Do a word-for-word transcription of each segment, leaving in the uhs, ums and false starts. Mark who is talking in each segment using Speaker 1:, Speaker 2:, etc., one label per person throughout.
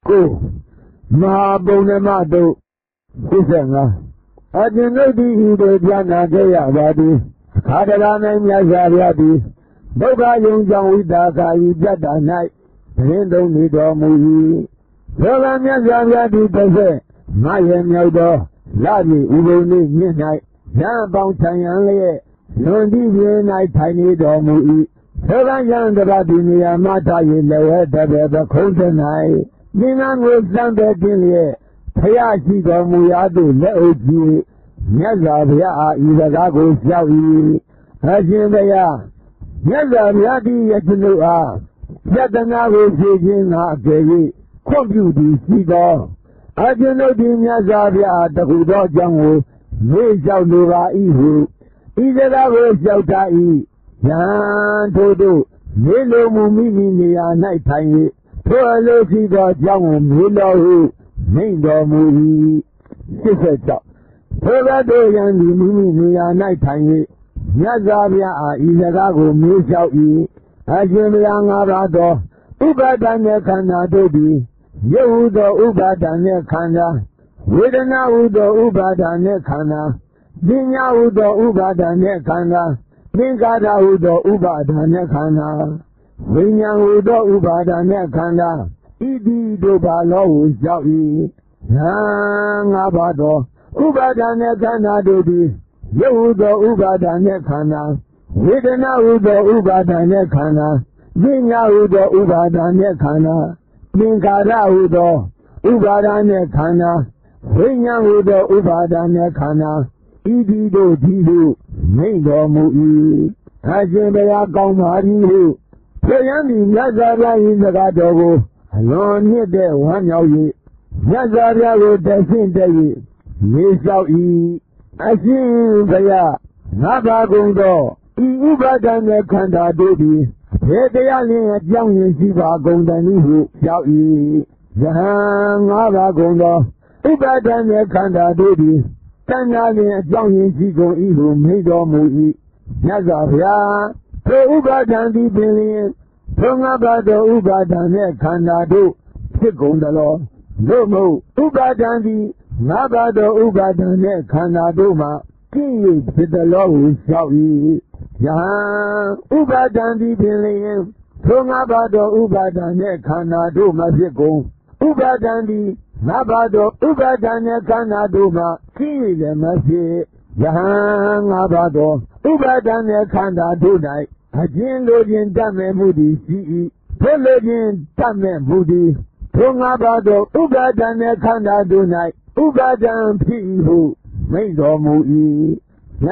Speaker 1: Go Mahabonamado Kusanga Ajinodi Ido Jana Jaya Vadi Kadarana Yazariadi Boga Yunjang Widaka Ijada Night Rindo Nido Mui Boga Yazariadi Tose Mayem Yodo Ladi Udoni Midnight Yan Bang Chanyan Lundi Night Tiny Domui Boga Yan the Badinia Mata Yilewe Debe Kontanai Ninan was Sanda Dilia Tayashi Domuyadu Leoji Yazavia Idagago Shawi Ajimaya Yazariadi Yatinua Yatanago Sijina Gay Computi Sido Ajinodi Yazavia Takudo Jango Mesha Lura Ihu Idagago Shautai Yan Todo Melo Mumini Night Time Toaloki the Jango Milo Mindo Mui Sister Torado Yan Mumini Night Time Yazavia Idagago Mesha Ajimiang Arado Ubadane Kanadodi Yehudo Ubadane Kana Widana Udo Ubadane Kana Dinya Udo Ubadane Kana Ningada Udo Ubadane Kana Winya Udo Ubadane Kana Idi Dobalo Jawi Yang Abado Ubadane Kana Dodi Yehudo Ubadane Kana Widana Udo Ubadane Kana Dinya Udo Ubadane Kana Ningada Udo Ubadane Kana Winya Udo Ubadane Kana Idi Do Didu Mindo Mui Ajimaya Gomari Payami Yazara in the Gadogo Alone near there one yawi Yazara would descend day Yishao E Ashim Gaya Nabagundo Ubadane Kanda Dodi Yedayali Young Shiva Gondanihu Xiao E Yahan Nabagundo Ubadane Kanda Dodi Tanali Young Shigo Ihu Mido Mui Yazavia Ubadandi Billion Pungabado Ubadane Kanado Sigundalo Nomo Ubadandi Nabado Ubadane Kanadoma King with the law Shawi Yahan Ubadandi Billion Pungabado Ubadane Kanado Mazigo Ubadandi Nabado Ubadane Kanadoma King Mazi Yahan Abado Ubadane Kanado Night Ajin Login Dame Moody C. Pelogin Dame Moody Pungabado Ubadane Kanado Night Ubadan Pihu Mindo Mui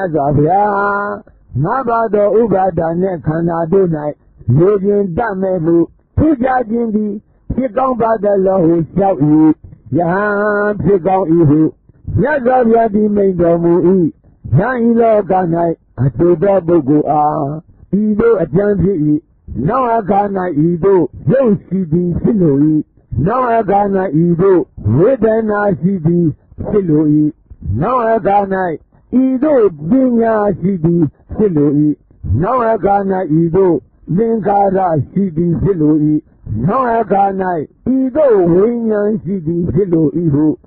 Speaker 1: Yazavia Nabado Ubadane Kanado Night Login Dame Mu Pujajindi Pigong Badalo Shawi Yahan Pigong Ihu Yazavia di Mindo Mui Yailo Ganai Atoda Bogua Ido Ajanji Now Agana Ido Yoshidi Siloi Now Agana Ido Redana Shidi Siloi Now Agana Ido Dinya Shidi Siloi Now Agana Ido Linkara Shidi Siloi Now Agana Ido Winyan Shidi Siloi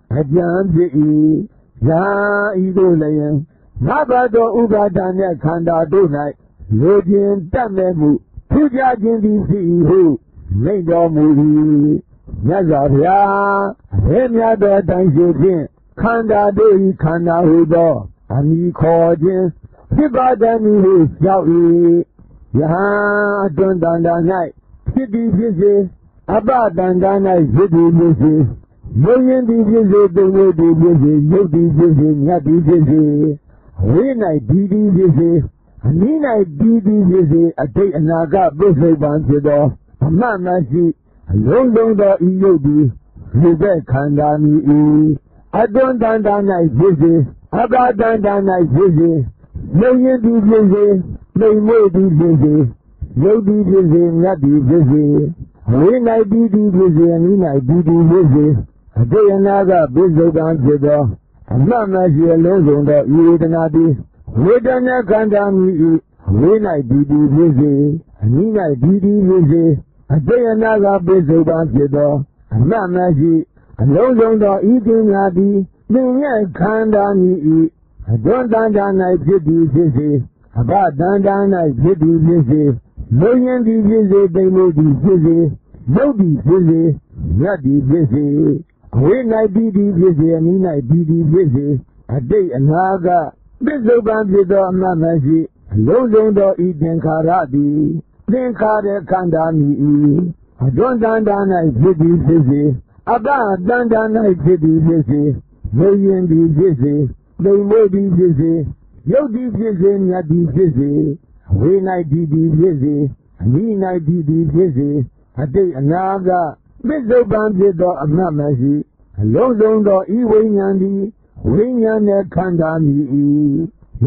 Speaker 1: Ajanji Ya Ido Layan Nabado Ubadane Kanda Donai Login Tamemu Pujajin D C Mindo Mui Yazavia Hemyado Danjin Kanda Doi Kanda Hudo Ami Kojin Hibadani Shawi Yaha Dundanda Night Sidi Vizi Abadanda Night Sidi Vizi Million Vizi Dumi Vizi Yodi Vizi Yadi Vizi Winai Didi Vizi Nina Didi Vizi a day and I got busy bandido a mamma she a long long the Yodi Vizi Kandani I don't done that night vizi I got done that night vizi Million Vizi May Modi Vizi Yodi Vizi Yadi Vizi Winai Didi Vizi and Nina Didi Vizi a day and I got busy bandido a mamma she a long long the Yodi Wedana Kandami, when I did Vizi, and Nina Didi Vizi, a day another busy bandido, Mamaji, alone don't eat in Yadi, being a kanda me. I don't done I pity busy. About done I pity busy. Million be busy, they may be busy. No be busy, not be busy. When I be busy, and in I be busy. A day and haga. This open the door, Mamaji. Alone don't eat in Karadi. Then Kara kanda me. I don't done I pity busy. About done I pity busy. Million be busy. They may be busy. You be busy, not be busy. When I be busy, I mean I be busy. A day another. Bizo Bandido of Mamaji. A long long door, E. Wayandi. Wayanda Kandami.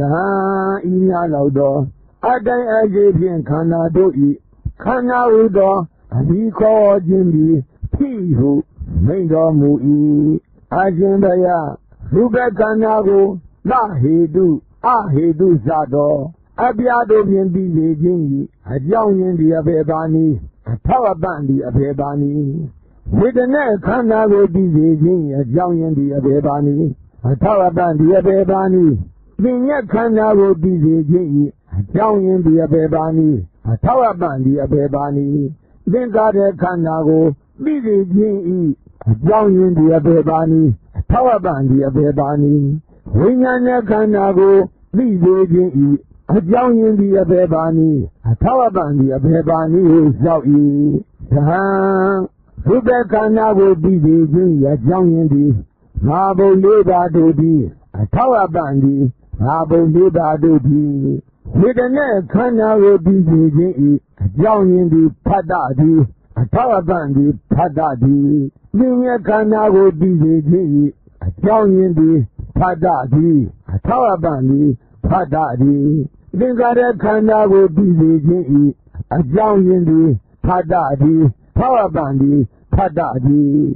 Speaker 1: Ya, Ina Laudo. A day I gave in Kanado E. Kana Udo. And he called Jimmy. He who made a movie. Ajindaya. Rebecca Nago, La Hedu, Ah Hedu Zado, Abiado Yendi Jingi, a young Yendi of Ebani, a power bandy of Ebani. With the neck, Kanago D J Jingi, a young Yendi of Ebani, a power bandy of Ebani. Vignette Kanago D J Jingi, a young Yendi of Ebani, a power bandy of Ebani. Then got a Kanago, D J Jingi, a young Yendi of Ebani. Power bandy of Ebani. When you're Kanago, these agent, a young India of Ebani, a power bandy of Ebani is Zoe. Sahan, Rebecca Nago, these agent, a young India. Marble Leba Dodi, a power bandy, Marble Leba Dodi. With the neck, Kanago, these agent, a young India Padadi, a power bandy Padadi. Vinya Kanago, these agent. A young Indi, Padadi, a tower bandy, Padadi. Then got a Kanago D J, a young Indi, Padadi, power bandy, Padadi.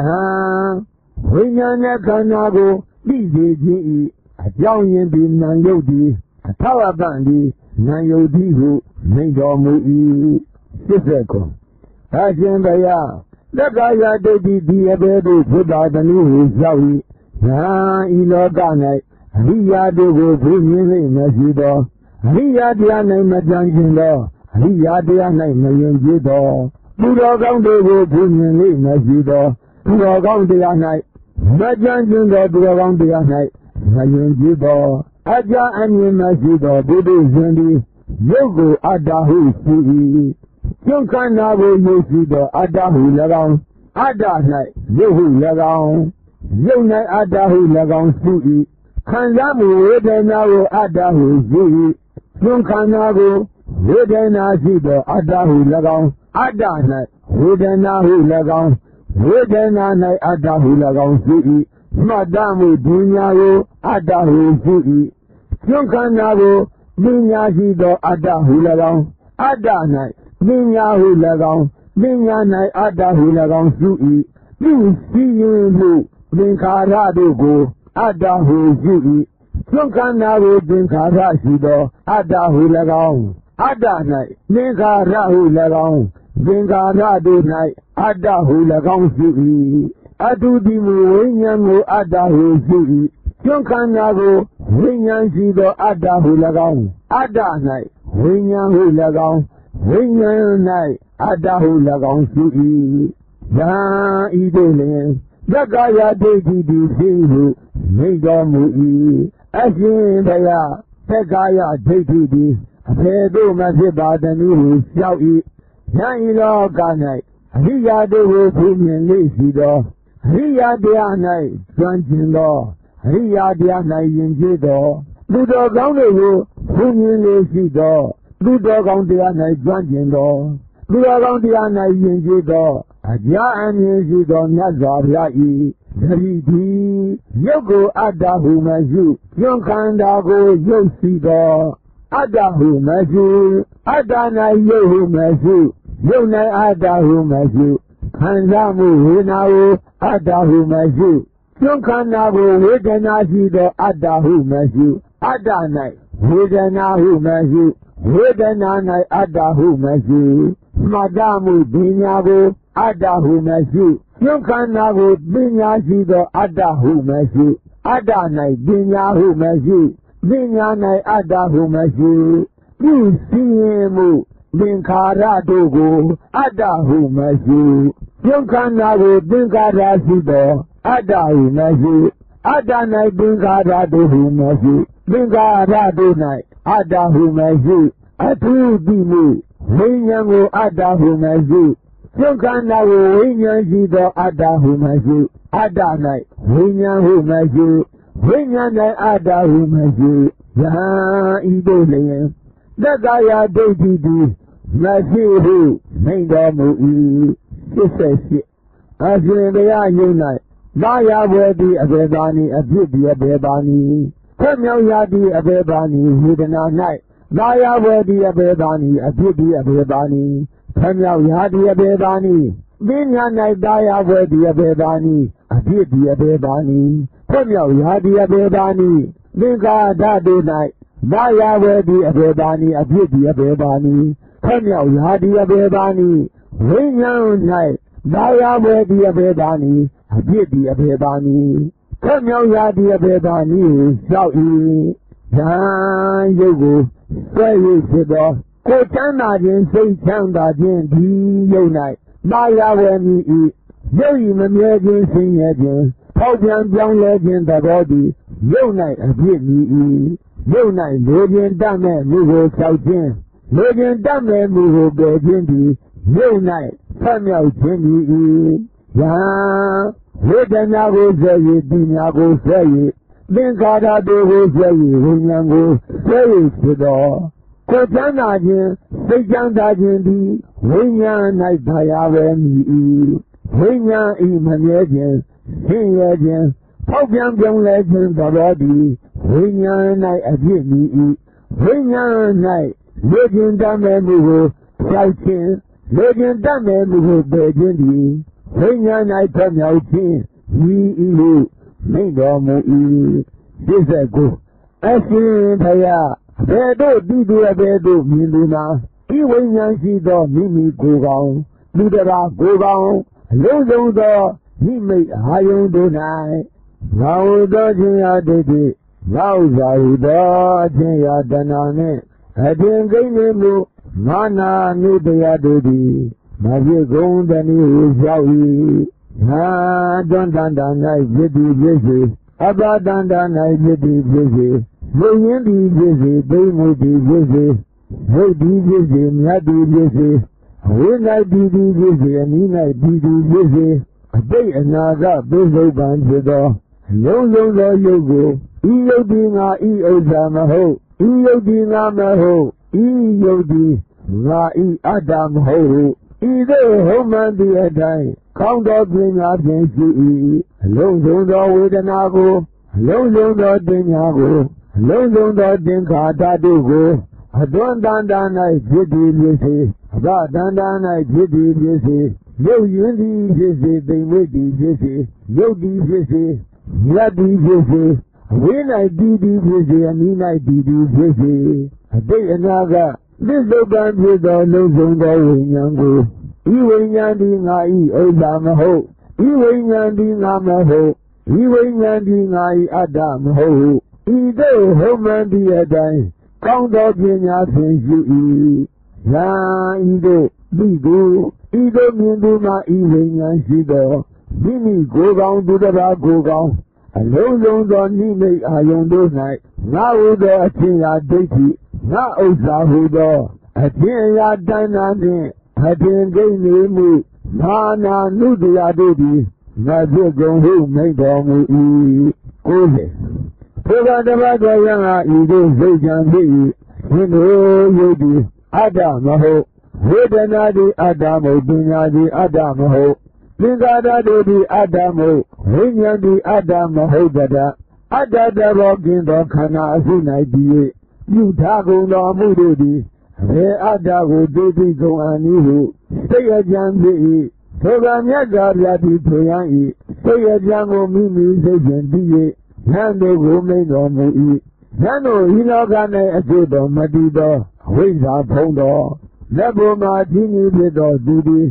Speaker 1: Yahan, when you're Kanago D J, a young Indi, Nayodi, a tower bandy, Nayodi, who made a movie. Siseko, Ajambaya. The guy that did the Abedo put out the new Zoe. Nah, Elo Garnet. He had to go bring in a Zido. He had the name of Junction Law. He had the name of Jido. Put out on the go bring in a Zido. Put out on the night. The Junction Law put out on the night. Nayan Jido. Aja and Yemazido, Budu Zendi. Yogo Adahu Sui. Yung Kanago Yosido, Adahu Lagong, Adanai, Yohu Lagong, Yonai Adahu Lagong Sui, Kandamu Wedenago Adahu Zui, Yung Kanago, Wedenazido, Adahu Lagong, Adanai, Wedenahu Lagong, Wedenanai Adahu Lagong Sui, Madamu Dunyago, Adahu Zui, Yung Kanago, Dunyazido, Adahu Lagong, Adanai, Minyahu Lagong, Minyanai Adahu Lagong Sui, you see you, Vinkarado go, Adahu Zui, Sunkanaru Vinkarashido, Adahu Lagong, Adanai, Vinkarahu Lagong, Vinkarado Night, Adahu Lagong Sui, Adudimu Winyamu Adahu Zui, Sunkanaru, Winyanshido Adahu Lagong, Adanai, Winyahu Lagong, Winyanai, Adahu Lagong Sui, Ya Idolin, the Gaya Digi Dizu, Migamui, Ashin the Gaya Digi, Pedo Maziba the New Shawi, Yanila Ganai, Ria de Wupumian Lisido, Ria de Anai, Junction Law, Ria de Anai in Jido, Ludo Gauno, Pumian Lisido. Ludo on the Anai Junction Law, Ludo on the Anai in Jido, Aja and Yizido Nazariai, Ridi, Yogo Adahu Mazu, Yonkandago Yosido, Adahu Mazu, Adana Yohu Mazu, Yona Adahu Mazu, Kandamu Hinao, Adahu Mazu, Yonkanago Widanazido Adahu Mazu, Adana, Widanahu Mazu, Widana Adahu Mazu, Madamu Dinago, Adahu Mazu, ပြုခန္ဓာကိုပညာရှိသောအတ္တဟုမရှိအတ္တ၌ပညာဟုမရှိပညာ၌အတ္တဟုမရှိပြုစည်းရင်မှုသင်္ခါရတို့ကိုအတ္တဟုမရှိပြုခန္ဓာကိုသင်္ခါရရှိသောအတ္တဟုမရှိအတ္တ၌သင်္ခါရတို့ဟုမရှိသင်္ခါရတို့၌အတ္တဟုမရှိအထူးတိမှုဝိညာဉ်ကိုအတ္တဟုမရှိပြုခန္ဓာကိုဝိညာဉ်ရှိသောအတ္တဟုမရှိအတ္တ၌ဝိညာဉ်ဟုမရှိဝိညာဉ်၌အတ္တဟုမရှိယဟန်ဤတို့လျင်သက္ကာယဒိဋ္ဌိတိမရှိဟုမိန့်တော်မူ၏ဖြစ်ဆက်ရှိအရှင်ဘုရားယုံ၌သာယာဘွယ်သည်အဘေဘာနိအဖြစ်သည်အဘေဘာနိခွင့်မြောက်ရသည်အဘေဘာနိဝေဒနာ၌သာယာဘွယ်သည်အဘေဘာနိအဖြစ်သည်အဘေဘာနိခွင့်မြောက်ရသည်အဘေဘာနိပညာ၌သာယာဘွယ်သည်အဘေဘာနိအဖြစ်သည်အဘေဘာနိခွင့်မြောက်ရသည်အဘေဘာနိသင်္ခါရတို့၌သာယာဘွယ်သည်အဘေဘာနိအဖြစ်သည်အဘေဘာနိခွင့်မြောက်ရသည်အဘေဘာနိဝိညာဉ်၌သာယာဘွယ်သည်အဘေဘာနိအဖြစ်သည်အဘေဘာနိခွင့်မြောက်ရသည်အဘေဘာနိလျှောက်၏ဉာဏ်ယုတ်ကိုဆွဲ၍ဖြစ်သောကိုယ်ချမ်းသာခြင်းစိတ်ချမ်းသာခြင်းဒီယုတ်၌သာယာဘွယ်မည်၏ယုတ်၏မမြဲခြင်းဆင်းရဲခြင်းဖောက်ပြန်ပြောင်းလဲခြင်းသဘောသည်ယုတ်၌အဖြစ်မည်၏ယုတ်၌လူခြင်းတတ်မဲ့မှုကိုလျှောက်ခြင်းလူခြင်းတတ်မဲ့မှုကိုပယ်ခြင်းသည်ယုတ်၌ဆက်မြောက်ခြင်းမည်၏ယံဝေဒနာကိုဆွဲ၍ပညာကိုဆွဲ၍သင်္ခါရတို့ကိုဆွဲ၍ဝိညာဉ်ကိုဆွဲ၍ဖြစ်သောကိုယ်ချမ်းသာခြင်းစိတ်ချမ်းသာခြင်းသည်ဝိညာဉ်၌သာယာဝယ်မည်၏ဝိညာဉ်၏မမြဲခြင်းဆင်းရဲခြင်းဖောက်ပြန်ပြောင်းလဲခြင်းသဘောသည်ဝိညာဉ်၌အဖြစ်မည်၏ဝိညာဉ်၌လူခြင်းတတ်မဲ့မှုကိုဖြောက်ခြင်းလူခြင်းတတ်မဲ့မှုကိုပယ်ခြင်းသည်ဝိညာဉ်၌ထွက်မြောက်ခြင်းဤဤဟုမိန့်တော်မူ၏ဖြစ်ဆက်ကိုအရှင်ဘုရားဘယ်သို့တည်သူအဘယ်သို့မြင်သူနာဤဝိညာဉ်ရှိသောမိမိကိုယ်ကောင်သူတရာကိုယ်ကောင်အလုံးစုံသောမိမိအာယုန်တို့၌ငါဝသောခြင်းရာဒိဋ္ဌိငါဥစ္စာဟုသောခြင်းရာတဏှာနှင့်အထင်ကိန်းမှုမာနာနုတရားတို့သည်မဖြစ်ကုန်တနည်းဟုလျှောက်၏ငါတွန်းတန်တာ၌ဖြစ်သည်ဖြစ်စေအပတန်တာ၌ဖြစ်သည်ဖြစ်စေလူရင်းသည်ဖြစ်စေသိမှုသည်ဖြစ်စေဝိသည်ဖြစ်စေမြတ်သည်ဖြစ်စေအဝိ၌သည်သည်ဖြစ်စေအနိ၌သည်သည်ဖြစ်စေအတိတ်အနာဂတ်ပိစုပန်ဖြစ်သောအလုံးစုံသောယုတ်ကိုဤယုတ်သည်ငါဤဥစ္စာမဟုတ်ဤယုတ်သည်ငါမဟုတ်ဤယုတ်သည်ငါဤအတ္တမဟုတ်ဟုဤသို့ဟုတ်မှန်သည့်အတိုင်းကောင်းသောပညာဖြင့်ရှိ၏အလုံးစုံသောဝေဒနာကိုအလုံးစုံသောတင်ညာကိုအလုံးစုံသောသင်္ခါရတို့ကိုအတွန်းတန်တာ၌ဖြစ်သည်ဖြစ်စေအဘတန်တာ၌ဖြစ်သည်ဖြစ်စေရုပ်ရင်းသည်ဖြစ်စေသိမ်မွေ့သည်ဖြစ်စေရုပ်သည်ဖြစ်စေမြတ်သည်ဖြစ်စေအဝိ၌တည်သည်ဖြစ်စေအနိ၌တည်သည်ဖြစ်စေအတိတ်အနာကသစ္စုပ္ပန်ဖြစ်သောလုံးစုံသောဝိညာဉ်ကိုဤဝိညာဉ်သည်ငါ၏ဥစ္စာမဟုတ်ဤဝိညာဉ်သည်ငါမဟုတ်ဤဝိညာဉ်သည်ငါ၏အတ္တမဟုတ်ဤသို့ဟုတ်မှန်သည့်အတိုင်းကောင်းသောပညာဖြင့်ရှိ၏ယာဤသို့သိသူဤသို့မြင်သူမှာဤဝိညာဉ်ရှိသောမိမိကိုယ်ကောင်းသူတစ်ပါးကိုယ်ကောင်းအလုံးစုံသောနိမိတ်အာယုန်တို့၌ငါဟုသောအခြင်းရာဒိဋ္ဌိငါဥစ္စာဟုသောအခြင်းရာတဏ္ဍာနှင့်အထင်ကိန်းနေမှုမာနာနုတရားတို့သည်ငါဖြစ်ကုန်ဟုမိန့်တော်မူ၏ကိုယ်လေထိုကတပတ်တော်ရံဟာဤသို့စိတ်ကြံဖြစ်၏ဝိနည်းယုတ်သည်အတ္တမဟုတ်ဝေဒနာသည်အတ္တမဟုတ်ပညာသည်အတ္တမဟုတ်သင်္ခါရတို့သည်အတ္တမဟုတ်ဝိညာဉ်သည်အတ္တမဟုတ်တတ်အတ္တတဘောကင်းသောခန္ဓာအစု၌တည်၍ပြုထားကုန်သောမှုတို့သည်အဘေအတ္တကိုသိသိကုန်အနည်းဟုစိတ်အကြံဖြစ်၏ထိုကမြတ်စွာဘုရားသည်ထွေရန်၏စိတ်အကြံကိုမိမိစိတ်ဖြင့်တည်၍ဉာဏ်တို့ကိုမိန့်တော်မူ၏ဉာဏ်တို့ဤလောက၌အကျိုးတော်မတည်သောအဝိဇ္ဇာဖုံးသောလက်ပေါ်မှာကြီးကြီးဖြစ်သောသူသည်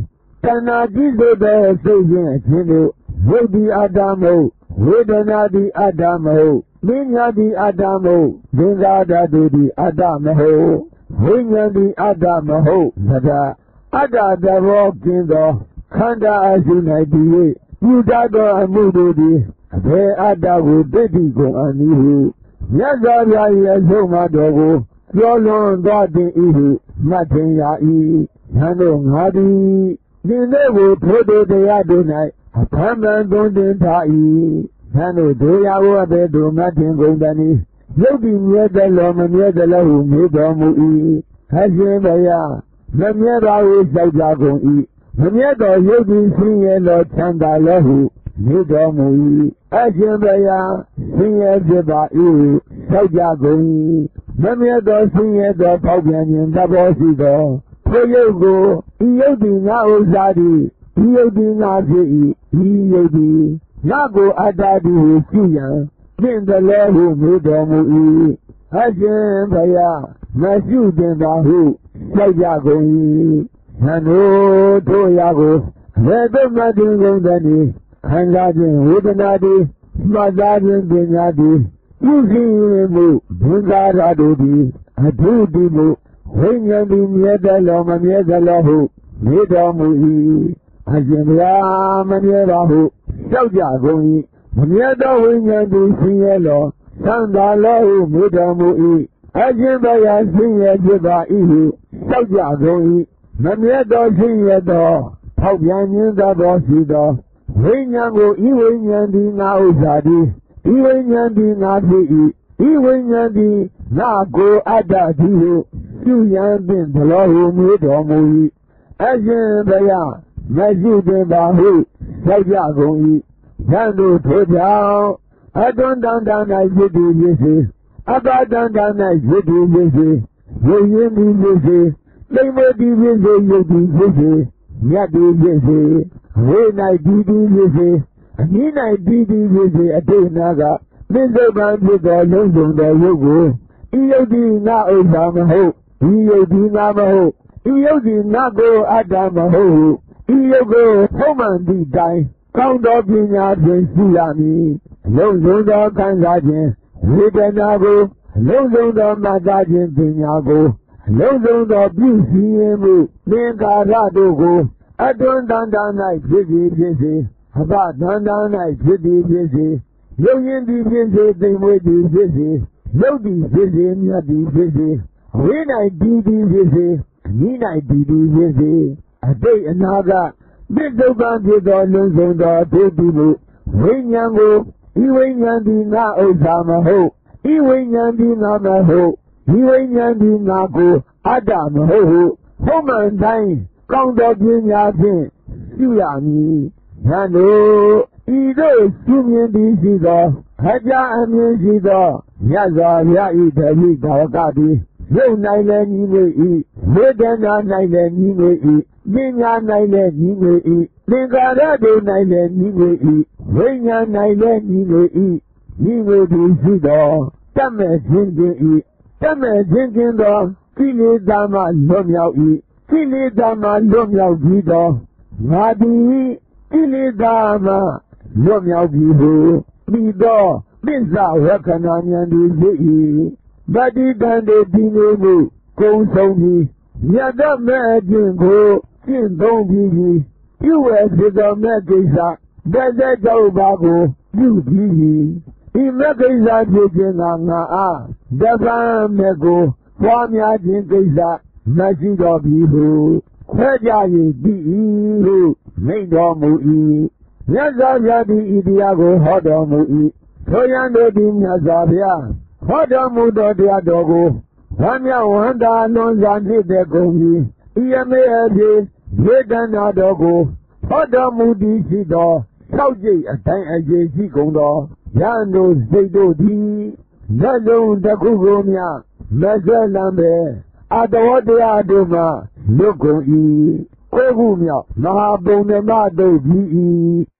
Speaker 1: တဏှာကြီးဆိုတဲ့စိတ်ချင်းအချင်းတို့ဝိတ္တိအတ္တမဟုတ်ဝေဒနာတိအတ္တမဟုတ်ပညာတိအတ္တမဟုတ်သင်္ခါရဓာတုတိအတ္တမဟုတ်ဝိညာဉ်တိအတ္တမဟုတ်သဒ္ဒါအတ္တသဘောကင်းသောခန္ဓာအစု၌တည်၍ပြုတတ်သောအမှုတို့သည်အဘယ်အတ္တကိုဒိဋ္ဌိကုန်အနိဟုမြတ်စွာဘုရား၏အဆုံးအမတော်ကိုပြောလွန်သွားသည်ဤဟုမှတ်ထင်ရ၏ယံတို့ငါသည်သင်တို့ကိုထိုးထိုးတရားတို့၌အဖမ်းပန်သွန်သင်ထား၏ယံတို့တို့ရာကိုအဘယ်သို့မှတ်ထင်ကုန်သနည်းယုတ်တိမြဲသလောမမြဲသလောဟုမေးတော်မူ၏အရှင်ဘုရားမမြဲပါဟုလျှောက်ကြကုန်၏မမြဲသောယုတ်တိဆင်းရဲသောချမ်းသာလောဟုမေးတော်မူ၏အရှင်ဘုရားဆင်းရဲဖြစ်ပါ၏ဟုလျှောက်ကြကုန်၏မမြဲသောဆင်းရဲသောပေါက်ပြန်ခြင်းသဘောရှိသောထိုယုတ်ကိုဤယုတ်တိငါဥစ္စာသည်ဤယုတ်တိငါဖြစ်၏ဤယုတ်တိငါကိုအတ္တတိဟုရှိရန်သင်တလည်းဟုမေးတော်မူ၏အရှင်ဘုရားမရှိတင်ပါဟုလျှောက်ကြကုန်၏ယံတို့တို့ရာကိုဘယ်သို့မှတင်ကုန်သနည်းခံစားခြင်းဝေဒနာတိမှတ်သားခြင်းပညာတိပြုစီရင်မှုဘုရားဓာတုတိအထုတိမှုဝိညာဉ်တိမြဲတယ်လောမမြဲတယ်လောဟုမေးတော်မူ၏အရှင်ဘုရားမမြဲပါဟုလျှောက်ကြကုန်၏မမြဲသောဝိညာဉ်တိဆင်းရဲလောသံသာလောဟုမေးတော်မူ၏အရှင်ဘုရားဆင်းရဲဖြစ်ပါ၏ဟုလျှောက်ကြကုန်၏မမြဲသောဆင်းရဲသောဖောက်ပြန်ခြင်းသောရှိသောဝိညာဉ်ကိုဤဝိညာဉ်သည်ငါဥစ္စာသည်ဤဝိညာဉ်သည်ငါဖြစ်၏ဤဝိညာဉ်သည်ငါကိုအတ္တသည်ဟုပြုရန်ဖြင့်ဘလောဟုမေးတော်မူ၏အရှင်ဘုရားမရှိတင်ပါဟုလျှောက်ကြကုန်၏ယံတို့ထိုကြောင့်အတွန်းတန်တန်၌ဖြစ်သည်ဖြစ်စေအပတန်တန်၌ဖြစ်သည်ဖြစ်စေဝိညာဉ်သည်ဖြစ်စေလိမ္မေသည်ဖြစ်စေယုတ်သည်ဖြစ်စေမြတ်သည်ဖြစ်စေဝိ၌ဒီသည်ဖြစ်စေအနည်း၌ဒီသည်ဖြစ်စေအတိတ်နာကသစ္စာပံဖြစ်သောလုံးစုံသောယုတ်ကိုဤယုတ်သည်ငါဥစ္စာမဟုတ်ဤယုတ်သည်ငါမဟုတ်ဤယုတ်သည်ငါကိုအတ္တမဟုတ်ဤယုတ်ကိုထုံးမှန်သည့်တိုင်ကောင်းသောပညာဖြင့်ရှိရမည်အလုံးစုံသောခံစားခြင်းဝေဒနာကိုအလုံးစုံသောမှတ်သားခြင်းပညာကိုအလုံးစုံသောပြုစီရင်မှုသင်္ခါရတို့ကိုအတွန်းတန်တန်၌ဖြစ်သည်ဖြစ်စေအပတန်တန်၌ဖြစ်သည်ဖြစ်စေယုတ်ရင်သည်ဖြစ်စေသိမ်မွေ့သည်ဖြစ်စေယုတ်သည်ဖြစ်စေမြတ်သည်ဖြစ်စေဝိ၌တည်သည်ဖြစ်စေအနည်း၌တည်သည်ဖြစ်စေအတိတ်အနာကသစ္စာပံဖြစ်သောလုံးစုံသောဒုတိမှုဝိညာဉ်ကိုဤဝိညာဉ်သည်ငါဥစ္စာမဟုတ်ဤဝိညာဉ်သည်ငါမဟုတ်ဤဝိညာဉ်သည်ငါကိုအတ္တမဟုတ်ဟုဘုမှန်တိုင်းကောင်းသောပညာဖြင့်ပြုရမည်ယံတို့ဤသို့ပြုမြင်သည်ရှိသောအကြအမြင်ရှိသောမြတ်စွာဘုရား၏တပည့်တော်ကသည်ရုပ်၌လည်းညီငွေ၏ဝေဒနာ၌လည်းညီငွေ၏ပညာ၌လည်းညီငွေ၏သင်္ခါရတို့၌လည်းညီငွေ၏ဝိညာဉ်၌လည်းညီငွေ၏ညီငွေသည်ရှိသောတတ်မဲ့ခြင်းခြင်း၏တတ်မဲ့ခြင်းခြင်းသောကိလေသာမှလွတ်မြောက်၏ကိလေသာမှလွတ်မြောက်ပြီးသောငါသည်ကိလေသာမှလွတ်မြောက်ပြီးဟုပြီးသောသစ္စာဝက္ခဏာဉာဏ်သည်ဖြစ်၏ပฏิတန်တေဒီနေမှုကုံဆုံးပြီးမြတ်သောမဲ့အကျင့်ကိုကျင့်သုံးပြီးပြုဝဲဖြစ်သောမဲ့ကိစ္စတသက်ကြောင့်ပါကိုပြုပြီးဤမဲ့ကိစ္စဖြစ်ခြင်းကငါအားတပံမဲ့ကိုပွားများခြင်းကိစ္စမရှိတော့ပြီဟုခွဲကြ၍ပြီး၏ဟုမိန့်တော်မူ၏မြတ်စွာဘုရားသည်ဤတရားကိုဟောတော်မူ၏ထိုယံတို့သည်မြတ်စွာဘုရားဟောတော်မူသောတရားတော်ကိုဝမ်းမြောက်ဝမ်းသာလွန်စွာနှင့်တဲ့ကုန်ပြီးဤအမေအဖြစ်ဝေဒနာတော်ကိုဟောတော်မူသည်ရှိသော၆ကျိတ်အတိုင်းအကျေရှိကုန်သောယံတို့စိတ်တို့သည်လက်လုံးတစ်ခုကိုမျှမဆွဲလမ်းပဲအတဝတရားတို့မှလွတ်ကုန်၏ကိုယ်ခုမြောက်မဟာပုံဓမ္မတို့ပြီး၏